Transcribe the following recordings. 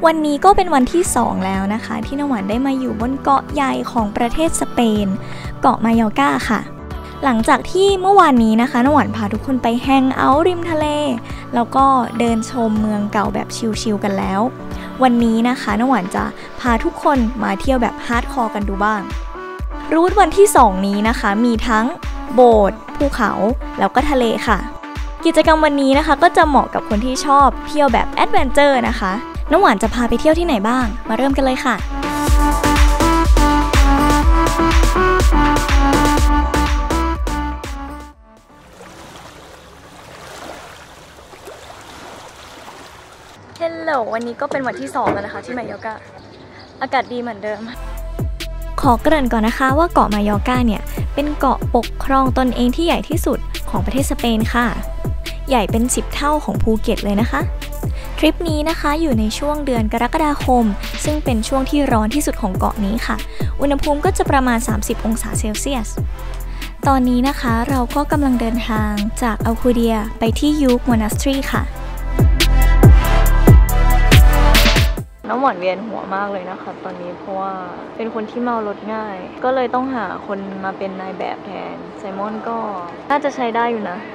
วันนี้ก็เป็นวันที่2แล้วนะคะที่น้ำหวานได้มาอยู่บนเกาะใหญ่ของประเทศสเปนเกาะมายอร์กาค่ะหลังจากที่เมื่อวานนี้นะคะน้ำหวานพาทุกคนไปแฮงเอาท์ริมทะเลแล้วก็เดินชมเมืองเก่าแบบชิลๆกันแล้ววันนี้นะคะน้ำหวานจะพาทุกคนมาเที่ยวแบบฮาร์ดคอร์กันดูบ้างรูทวันที่2นี้นะคะมีทั้งโบสถ์ภูเขาแล้วก็ทะเลค่ะกิจกรรมวันนี้นะคะก็จะเหมาะกับคนที่ชอบเที่ยวแบบแอดเวนเจอร์นะคะน้ำหวานจะพาไปเที่ยวที่ไหนบ้างมาเริ่มกันเลยค่ะเฮลโหลวันนี้ก็เป็นวันที่2แล้วนะคะที่มายอร์กาอากาศดีเหมือนเดิมขอเกริ่นก่อนนะคะว่าเกาะมายอร์กาเนี่ยเป็นเกาะปกครองตนเองที่ใหญ่ที่สุดของประเทศสเปนค่ะใหญ่เป็น10เท่าของภูเก็ตเลยนะคะทริปนี้นะคะอยู่ในช่วงเดือนกรกฎาคมซึ่งเป็นช่วงที่ร้อนที่สุดของเกาะนี้ค่ะอุณหภูมิก็จะประมาณ30องศาเซลเซียสตอนนี้นะคะเราก็กำลังเดินทางจากอัลคูเดียไปที่ยูคมอนัสทรีค่ะน้ำหวานเวียนหัวมากเลยนะคะตอนนี้เพราะว่าเป็นคนที่เมารถง่ายก็เลยต้องหาคนมาเป็นนายแบบแทนไซมอนก็น่าจะใช้ได้อยู่นะ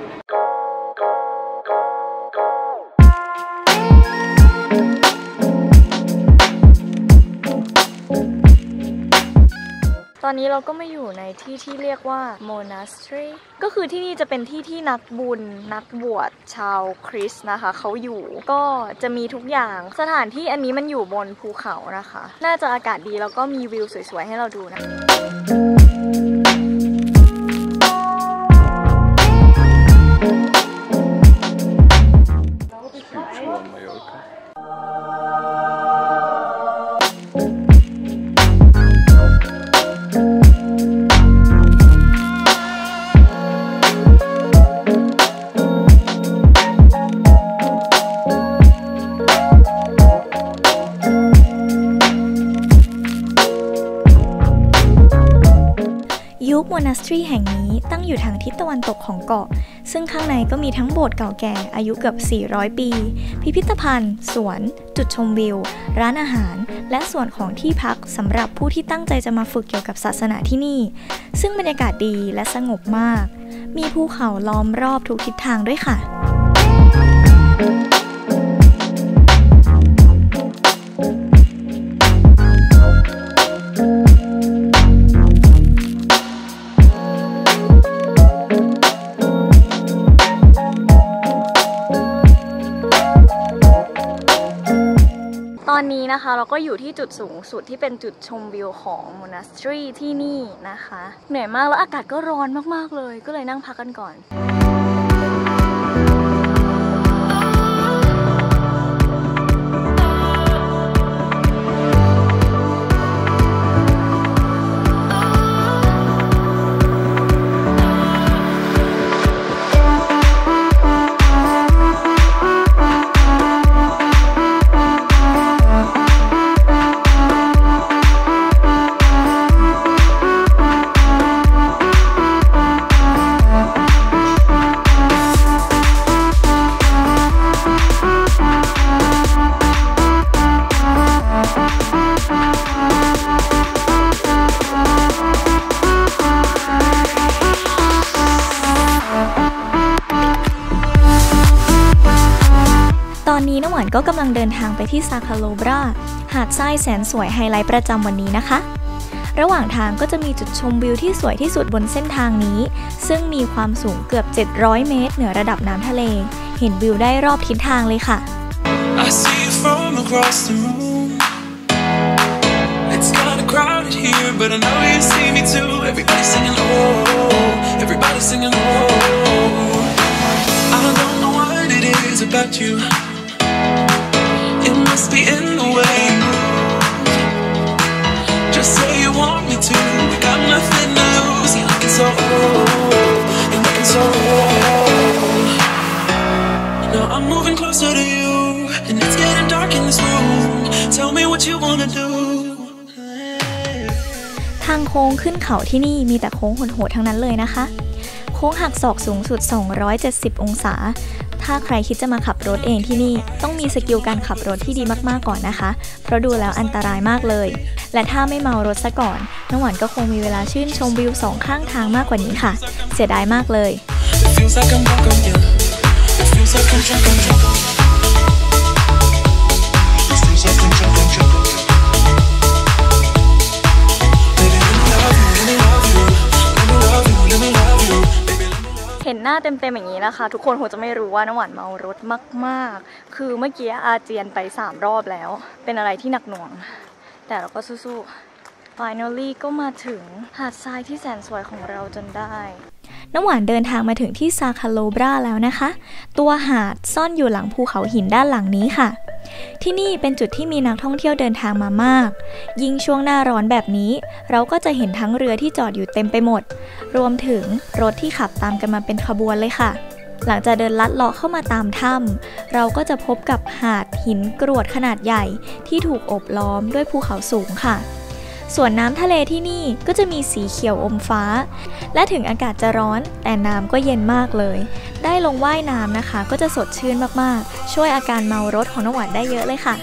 ตอนนี้เราก็มาอยู่ในที่ที่เรียกว่า Monastery ก็คือที่นี่จะเป็นที่ที่นักบุญนักบวชชาวคริสต์นะคะเขาอยู่ก็จะมีทุกอย่างสถานที่อันนี้มันอยู่บนภูเขานะคะน่าจะอากาศดีแล้วก็มีวิวสวยๆให้เราดูนะยูคมอนัสทรีแห่งนี้ตั้งอยู่ทางทิศตะวันตกของเกาะซึ่งข้างในก็มีทั้งโบสถ์เก่าแก่อายุเกือบ400 ปีพิพิธภัณฑ์สวนจุดชมวิวร้านอาหารและส่วนของที่พักสำหรับผู้ที่ตั้งใจจะมาฝึกเกี่ยวกับศาสนาที่นี่ซึ่งบรรยากาศดีและสงบมากมีภูเขาล้อมรอบทุกทิศทางด้วยค่ะตอนนี้นะคะเราก็อยู่ที่จุดสูงสุดที่เป็นจุดชมวิวของ Monastery ที่นี่นะคะเหนื่อยมากแล้วอากาศก็ร้อนมากๆเลยก็เลยนั่งพักกันก่อนตอนนี้น้ำหวานก็กำลังเดินทางไปที่ซาคาโลบราหาดทรายแสนสวยไฮไลท์ประจำวันนี้นะคะระหว่างทางก็จะมีจุดชมวิวที่สวยที่สุดบนเส้นทางนี้ซึ่งมีความสูงเกือบ700 เมตรเหนือระดับน้ำทะเลเห็นวิวได้รอบทิศทางเลยค่ะ I see you from across the room. It's kind of crowded here, but I know you see me too. Everybody singing oh, everybody singing oh. I don't know what it is about you.It must be in the way you move. Just say you want me to. We got nothing to lose. You're looking so old. You're looking so old. Now I'm moving closer to you, and it's getting dark in this room. Tell me what you wanna do. ทางโค้งขึ้นเขาที่นี่มีแต่โค้งโหดๆทั้งนั้นเลยนะคะโค้งหักศอกสูงสุด270องศาทถ้าใครคิดจะมาขับรถเองที่นี่ต้องมีสกิลการขับรถที่ดีมากๆก่อนนะคะเพราะดูแล้วอันตรายมากเลยและถ้าไม่เมารถซะก่อนน้องหวานก็คงมีเวลาชื่นชมวิวสองข้างทางมากกว่านี้ค่ะเสียดายมากเลยเห็นหน้าเต็มๆอย่างนี้นะคะทุกคนคงจะไม่รู้ว่าน้ำหวานเมารถมากๆคือเมื่อกี้อาเจียนไป3 รอบแล้วเป็นอะไรที่หนักหน่วงแต่เราก็สู้ๆ Finally ก็มาถึงหาดทรายที่แสนสวยของเราจนได้น้ำหวานเดินทางมาถึงที่ซาคาโลบราแล้วนะคะตัวหาดซ่อนอยู่หลังภูเขาหินด้านหลังนี้ค่ะที่นี่เป็นจุดที่มีนักท่องเที่ยวเดินทางมามากยิ่งช่วงหน้าร้อนแบบนี้เราก็จะเห็นทั้งเรือที่จอดอยู่เต็มไปหมดรวมถึงรถที่ขับตามกันมาเป็นขบวนเลยค่ะหลังจากเดินลัดเลาะเข้ามาตามถ้ำเราก็จะพบกับหาดหินกรวดขนาดใหญ่ที่ถูกโอบล้อมด้วยภูเขาสูงค่ะส่วนน้ำทะเลที่นี่ก็จะมีสีเขียวอมฟ้าและถึงอากาศจะร้อนแต่น้ำก็เย็นมากเลยได้ลงว่ายน้ำนะคะก็จะสดชื่นมากๆช่วยอาการเมารถของน้องหวานได้เยอะเลยค่ะ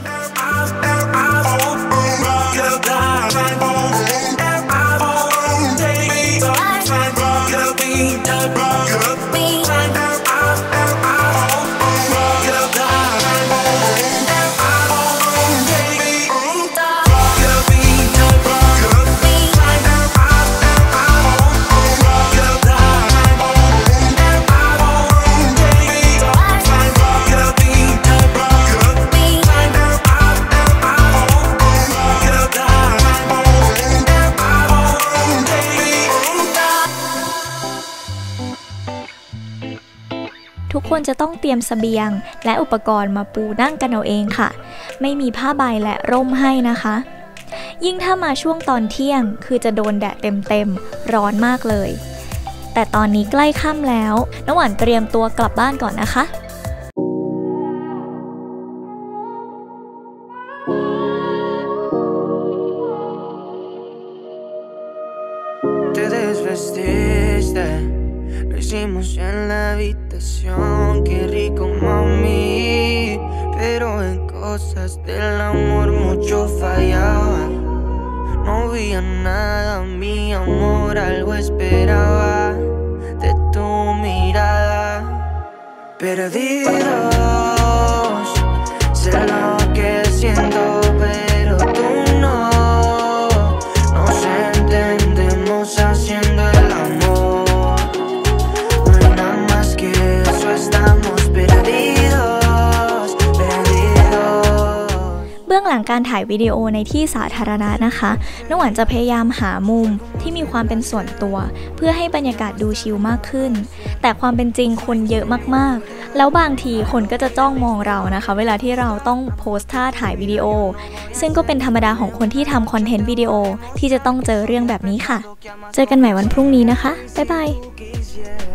ทุกคนจะต้องเตรียมเสบียงและอุปกรณ์มาปูนั่งกันเอาเองค่ะไม่มีผ้าใบและร่มให้นะคะยิ่งถ้ามาช่วงตอนเที่ยงคือจะโดนแดดเต็มๆร้อนมากเลยแต่ตอนนี้ใกล้ค่ำแล้วน้ำหวานเตรียมตัวกลับบ้านก่อนนะคะ Lo hicimos en la habitación, qué rico mami, pero en cosas del amor mucho fallaba. No veía nada, mi amor, algo esperaba de tu mirada. Perdidos, sé lo que siento, pero tú no. Nos entendemos haciendo el amor. เบื้องหลังการถ่ายวิดีโอในที่สาธารณะนะคะน้องหวานจะพยายามหามุมที่มีความเป็นส่วนตัวเพื่อให้บรรยากาศดูชิลมากขึ้นแต่ความเป็นจริงคนเยอะมากๆแล้วบางทีคนก็จะจ้องมองเรานะคะเวลาที่เราต้องโพสท่าถ่ายวิดีโอซึ่งก็เป็นธรรมดาของคนที่ทำคอนเทนต์วิดีโอที่จะต้องเจอเรื่องแบบนี้ค่ะเจอกันใหม่วันพรุ่งนี้นะคะบ๊ายบาย